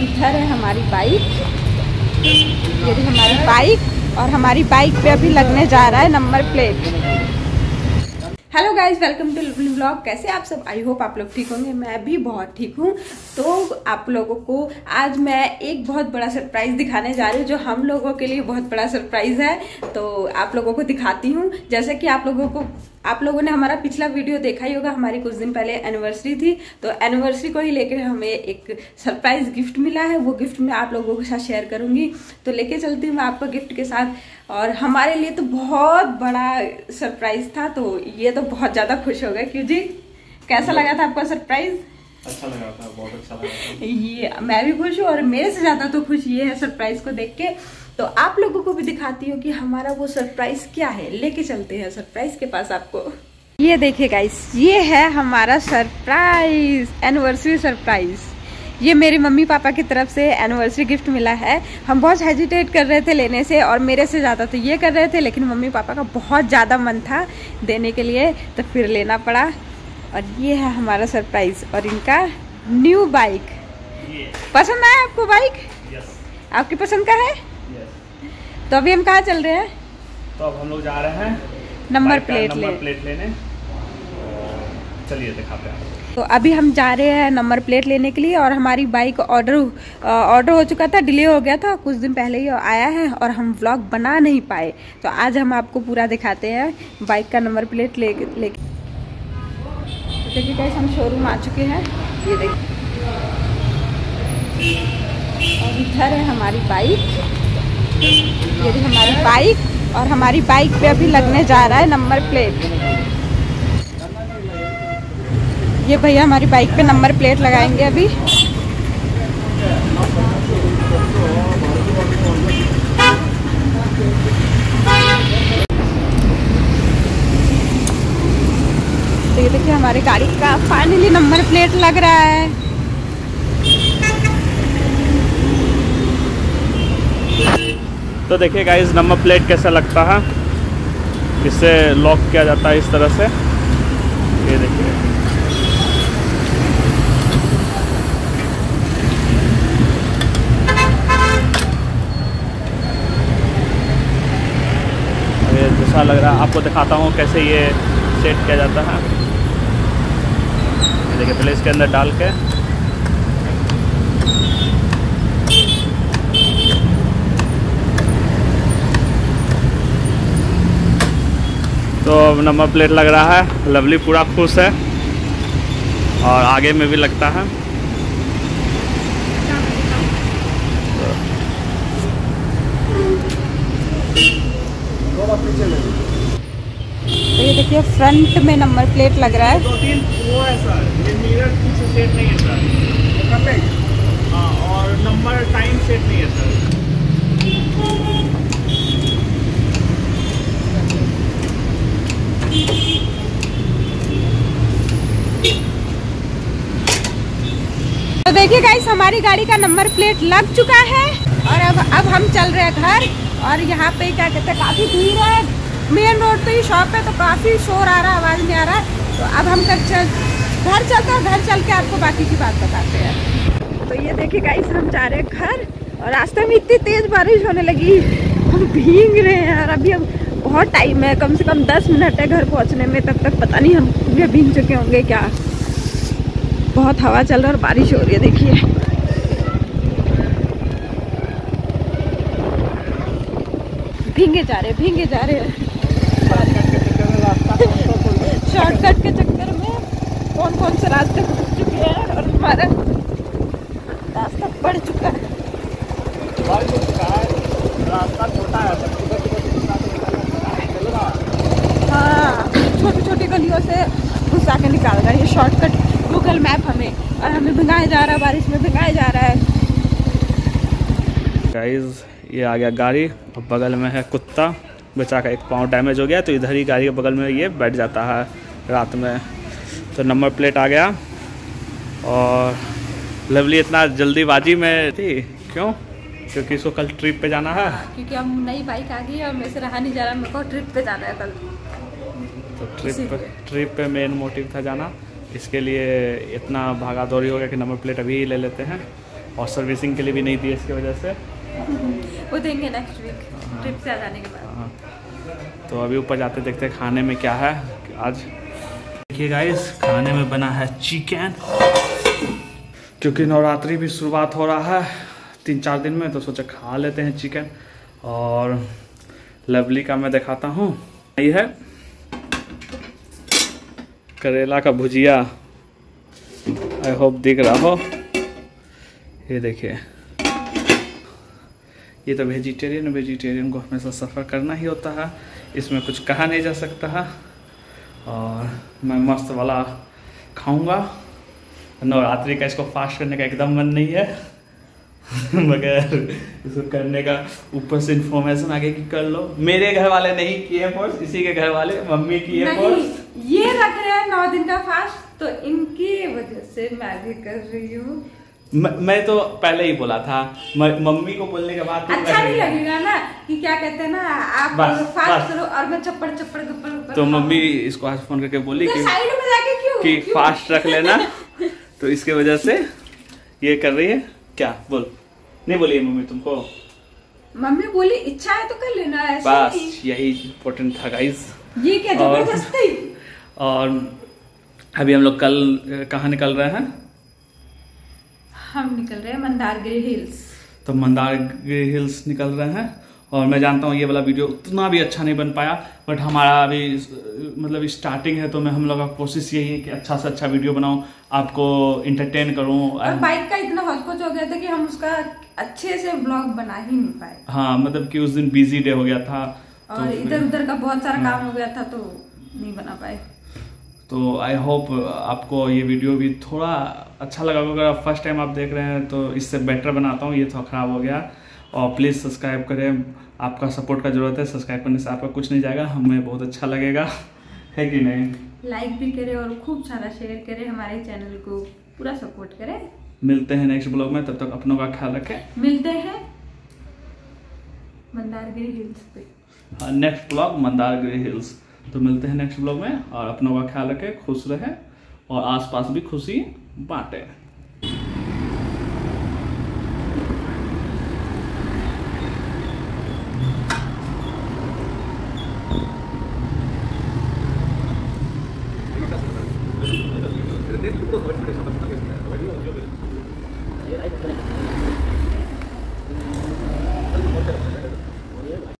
इधर है हमारी बाइक, ये भी हमारी बाइक और हमारी बाइक पे अभी लगने जा रहा है number plate. Hello guys, welcome to lovely vlog. कैसे आप सब? आई होप आप लोग ठीक होंगे। मैं भी बहुत ठीक हूँ। तो आप लोगों को आज मैं एक बहुत बड़ा सरप्राइज दिखाने जा रही हूँ, जो हम लोगों के लिए बहुत बड़ा सरप्राइज है। तो आप लोगों को दिखाती हूँ। जैसे कि आप लोगों ने हमारा पिछला वीडियो देखा ही होगा। हमारी कुछ दिन पहले एनिवर्सरी थी, तो एनिवर्सरी को ही लेकर हमें एक सरप्राइज गिफ्ट मिला है। वो गिफ्ट मैं आप लोगों के साथ शेयर करूंगी। तो लेके चलती हूँ मैं आपको गिफ्ट के साथ। और हमारे लिए तो बहुत बड़ा सरप्राइज था, तो ये तो बहुत ज्यादा खुश हो गए। क्यों जी, कैसा लगा था आपका सरप्राइज? अच्छा लगा था, बहुत अच्छा लगा था। ये मैं भी खुश हूँ, और मेरे से ज्यादा तो खुश ये है सरप्राइज को देख के। तो आप लोगों को भी दिखाती हूँ कि हमारा वो सरप्राइज क्या है। लेके चलते हैं सरप्राइज के पास आपको। ये देखिए गाइस, ये है हमारा सरप्राइज, एनिवर्सरी सरप्राइज। ये मेरे मम्मी पापा की तरफ से एनिवर्सरी गिफ्ट मिला है। हम बहुत हेजिटेट कर रहे थे लेने से, और मेरे से ज़्यादा तो ये कर रहे थे, लेकिन मम्मी पापा का बहुत ज़्यादा मन था देने के लिए, तो फिर लेना पड़ा। और ये है हमारा सरप्राइज, और इनका न्यू बाइक। पसंद आया आपको बाइक? यस। आपकी पसंद का है? यस। तो अभी हम कहाँ चल रहे हैं? तो अब हम लोग जा रहे हैं नंबर प्लेट लेने। चलिए दिखाते हैं। तो अभी हम जा रहे हैं नंबर प्लेट लेने के लिए। और हमारी बाइक ऑर्डर हो चुका था, डिले हो गया था, कुछ दिन पहले ही आया है, और हम व्लॉग बना नहीं पाए। तो आज हम आपको पूरा दिखाते हैं बाइक का नंबर प्लेट लेके। तो देखिए गाइस, हम शोरूम आ चुके हैं। ये देखिए, और इधर है हमारी बाइक, ये भी हमारी बाइक, और हमारी बाइक पे अभी लगने जा रहा है नंबर प्लेट। ये भैया हमारी बाइक पे नंबर प्लेट लगाएंगे अभी। तो ये देखिए, हमारी गाड़ी का फाइनली नंबर प्लेट लग रहा है। तो देखिए गाइस, नंबर प्लेट कैसा लगता है। इसे लॉक किया जाता है इस तरह से। ये देखिए, ये दूसरा लग रहा है। आपको दिखाता हूँ कैसे ये सेट किया जाता है। ये देखिए, पहले इसके अंदर डाल के तो नंबर प्लेट लग रहा है। लवली पूरा खुश है, और आगे में भी लगता है। तो ये देखिए, फ्रंट में नंबर प्लेट लग रहा है। 2-3 वो है सर, ये मिरर पीछे सेट नहीं है सर। हाँ, और नंबर टाइम सेट नहीं है सर। तो देखिए गाइस, हमारी गाड़ी का नंबर प्लेट लग चुका है, और अब हम चल रहे हैं घर। और यहाँ पे क्या कहते हैं, काफ़ी भीड़ है। मेन रोड तो ये शॉप है, तो काफ़ी शोर आ रहा है, आवाज़ नहीं आ रहा है। तो अब हम घर चलते हैं। घर चल के आपको बाकी की बात बताते हैं। तो ये देखिए गाइस, हम जा रहे हैं घर, और रास्ते में इतनी तेज़ बारिश होने लगी, हम भीग रहे हैं। और अभी हम बहुत टाइम है, कम से कम 10 मिनट है घर पहुँचने में। तब तक पता नहीं हम पूरे भीग चुके होंगे क्या। बहुत हवा चल रहा है और बारिश हो रही है, देखिए। भीगे जा रहे हैं। शॉर्टकट के चक्कर में कौन से रास्ते भूल चुके हैं, और हमारा रास्ता बढ़ चुका है। रास्ता छोटा है। हाँ, छोटी छोटी गलियों से घुसा के निकाल रहा है ये शॉर्टकट गूगल मैप हमें, और हमें भिगाया जा रहा है, बारिश में भिगाया जा रहा है। गाइस, ये आ गया गाड़ी, और बगल में है कुत्ता। बच्चा का एक पाँव डैमेज हो गया, तो इधर ही गाड़ी के बगल में ये बैठ जाता है रात में। तो नंबर प्लेट आ गया। और लवली इतना जल्दीबाजी में थी, क्यों? क्योंकि इसको कल ट्रिप पे जाना है। क्योंकि हम नई बाइक आ गई है, और मेरे से रहा नहीं जा रहा, मेरे को ट्रिप पे जाना है कल। तो ट्रिप पे मेन मोटिव था जाना। इसके लिए इतना भागा दौड़ी हो गया कि नंबर प्लेट अभी ही ले लेते हैं। और सर्विसिंग के लिए भी नहीं दी इसकी वजह से। वो देंगे नेक्स्ट वीक ट्रिप से आ जाने के बाद। हाँ, तो अभी ऊपर जाते देखते हैं खाने में क्या है आज। देखिए गाइस, खाने में बना है चिकन, क्योंकि नवरात्रि भी शुरुआत हो रहा है 3-4 दिन में, तो सोचा खा लेते हैं चिकन। और लवली का मैं दिखाता हूँ, ये है करेला का भुजिया, आई होप दिख रहा हो। ये देखिए, ये तो वेजिटेरियन को हमेशा सफ़र करना ही होता है, इसमें कुछ कहा नहीं जा सकता है। और मैं मस्त वाला खाऊंगा। नवरात्रि का इसको फास्ट करने का एकदम मन नहीं है मगर इसको करने का ऊपर से इन्फॉर्मेशन आगे की कर लो। मेरे घर वाले नहीं किए फोर्स, इसी के घर वाले मम्मी किए फोर्स। ये रख रहे हैं 9 दिन का फास्ट, तो इनकी वजह से मैं भी कर रही हूँ। मैं तो पहले ही बोला था, मम्मी को बोलने के बाद अच्छा नहीं लगेगा ना कि क्या कहते हैं ना, आप फास्ट करो और मैं चप्पड़ गप्पड़। तो मम्मी इसको आज फोन करके बोली कि साइड में जाके क्यों फास्ट रख लेना तो इसके वजह से ये कर रही है। क्या बोल नहीं बोली मम्मी तुमको? मम्मी बोली इच्छा है तो कर लेना, ऐसे बस यही इम्पोर्टेंट था गाइस। ये क्या जबरदस्ती। और अभी हम लोग कल कहाँ निकल रहे हैं? हम निकल रहे हैं मंदारगिरी हिल्स। तो मंदारगिरी हिल्स निकल रहे हैं। और मैं जानता हूँ ये वाला वीडियो उतना भी अच्छा नहीं बन पाया, बट हमारा अभी मतलब स्टार्टिंग है, तो हम लोग का कोशिश यही है कि अच्छा से अच्छा वीडियो बनाऊं, आपको इंटरटेन करूं। और बाइक का इतना हौच-पौच हो गया था कि हम उसका अच्छे से ब्लॉग बना ही नहीं पाए। हाँ, मतलब कि उस दिन बिजी डे हो गया था और इधर उधर का बहुत सारा काम हो गया था, तो नहीं बना पाए। तो आई होप आपको ये वीडियो भी थोड़ा अच्छा लगा। अगर आप फर्स्ट टाइम आप देख रहे हैं तो इससे बेटर बनाता हूँ, ये थोड़ा ख़राब हो गया। और प्लीज़ सब्सक्राइब करें, आपका सपोर्ट का ज़रूरत है। सब्सक्राइब करने से आपका कुछ नहीं जाएगा, हमें बहुत अच्छा लगेगा, है कि नहीं? लाइक भी करें और खूब सारा शेयर करें, हमारे चैनल को पूरा सपोर्ट करें। मिलते हैं नेक्स्ट ब्लॉग में, तब तक अपनों का ख्याल रखें। मिलते हैं मंदारगिरी हिल्स पे। हाँ, नेक्स्ट ब्लॉग मंदारगिरी हिल्स। तो मिलते हैं नेक्स्ट ब्लॉग में, और अपनों का ख्याल रखें, खुश रहें और आसपास भी खुशी बांटें।